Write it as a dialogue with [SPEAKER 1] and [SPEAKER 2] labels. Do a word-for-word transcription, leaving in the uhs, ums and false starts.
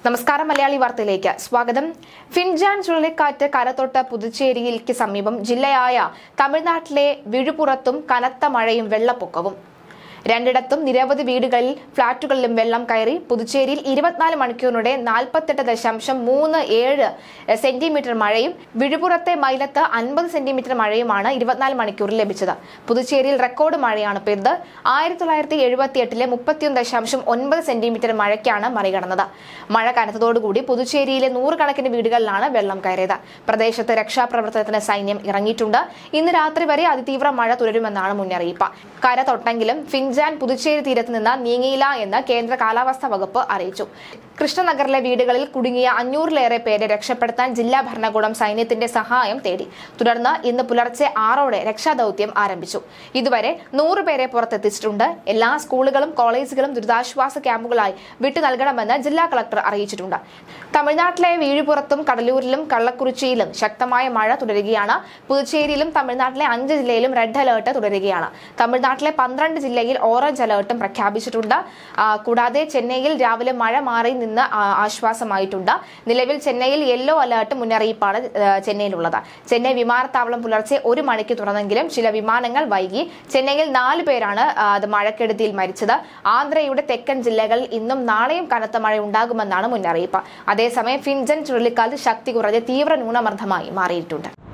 [SPEAKER 1] നമസ്കാരം മലയാളി വാർത്തയിലേക്ക് സ്വാഗതം. ഫിൻജാൻ ചുഴലിക്കാറ്റ് കരതൊട്ട പുതുച്ചേരിയിലേക്ക് സമീപം ജില്ലയായ തമിഴ്നാട്ടിലെ വിഴുപ്പുറത്തും കനത്ത മഴയും വെള്ളപ്പൊക്കവും. രണ്ടിടത്തും നിരവധി വീടുകളിൽ ഫ്ളാറ്റുകളിലും വെള്ളം കയറി. പുതുച്ചേരിയിൽ ഇരുപത്തിനാല് മണിക്കൂറിനിടെ നാൽപ്പത്തെട്ട് ദശാംശം മൂന്ന് ഏഴ് സെന്റിമീറ്റർ മഴയും വിഴുപ്പുറത്തെ മൈലത്ത് അൻപത് സെന്റിമീറ്റർ മഴയുമാണ് ഇരുപത്തിനാല് മണിക്കൂറിൽ ലഭിച്ചത്. പുതുച്ചേരിയിൽ റെക്കോർഡ് മഴയാണ് പെയ്തത്. ആയിരത്തി തൊള്ളായിരത്തി എഴുപത്തി എട്ടിലെ മുപ്പത്തിയൊന്ന് ദശാംശം ഒൻപത് സെന്റിമീറ്റർ മഴയ്ക്കാണ് മറികടന്നത്. മഴ കനത്തതോടുകൂടി പുതുച്ചേരിയിലെ നൂറുകണക്കിന് വീടുകളിലാണ് വെള്ളം കയറിയത്. പ്രദേശത്ത് രക്ഷാപ്രവർത്തനത്തിന് സൈന്യം ഇറങ്ങിയിട്ടുണ്ട്. ഇന്ന് രാത്രി വരെ അതിതീവ്ര മഴ തുടരുമെന്നാണ് മുന്നറിയിപ്പ്. കര തൊട്ടെങ്കിലും ഫിൻജാൻ പുതുച്ചേരി തീരത്ത് നിന്ന് നീങ്ങിയില്ല എന്ന് കേന്ദ്ര കാലാവസ്ഥാ വകുപ്പ് അറിയിച്ചു. കൃഷ്ണനഗറിലെ വീടുകളിൽ കുടുങ്ങിയ അഞ്ഞൂറിലേറെ പേരെ രക്ഷപ്പെടുത്താൻ ജില്ലാ ഭരണകൂടം സൈന്യത്തിന്റെ സഹായം തേടി. തുടർന്ന് ഇന്ന് പുലർച്ചെ ആറോടെ രക്ഷാദൌത്യം ആരംഭിച്ചു. ഇതുവരെ നൂറ് പേരെ പുറത്തെത്തിച്ചിട്ടുണ്ട്. എല്ലാ സ്കൂളുകളും കോളേജുകളും ദുരിതാശ്വാസ ക്യാമ്പുകളായി വിട്ടു നൽകണമെന്ന് ജില്ലാ കളക്ടർ അറിയിച്ചിട്ടുണ്ട്. തമിഴ്നാട്ടിലെ വീഴുപുറത്തും കടലൂരിലും കള്ളക്കുറിച്ചിയിലും ശക്തമായ മഴ തുടരുകയാണ്. പുതുച്ചേരിയിലും തമിഴ്നാട്ടിലെ അഞ്ച് ജില്ലയിലും റെഡ് അലേർട്ട് തുടരുകയാണ്. തമിഴ്നാട്ടിലെ പന്ത്രണ്ട് ജില്ലയിൽ ഓറഞ്ച് അലേർട്ടും പ്രഖ്യാപിച്ചിട്ടുണ്ട്. കൂടാതെ ചെന്നൈയിൽ രാവിലെ മഴ മാറി നിന്ന് ആശ്വാസമായിട്ടുണ്ട്. നിലവിൽ ചെന്നൈയിൽ യെല്ലോ അലേർട്ട് മുന്നറിയിപ്പാണ് ചെന്നൈയിലുള്ളത്. ചെന്നൈ വിമാനത്താവളം പുലർച്ചെ ഒരു മണിക്ക് തുറന്നെങ്കിലും ചില വിമാനങ്ങൾ വൈകി. ചെന്നൈയിൽ നാല് പേരാണ് മഴക്കെടുതിയിൽ മരിച്ചത്. ആന്ധ്രയുടെ തെക്കൻ ജില്ലകളിൽ ഇന്നും നാളെയും കനത്ത മഴ ഉണ്ടാകുമെന്നാണ് മുന്നറിയിപ്പ്. അതേസമയം ഫിൻജൻ ചുഴലിക്കാറ്റ് ശക്തി കുറഞ്ഞ് തീവ്ര ന്യൂനമർദ്ദമായി മാറിയിട്ടുണ്ട്.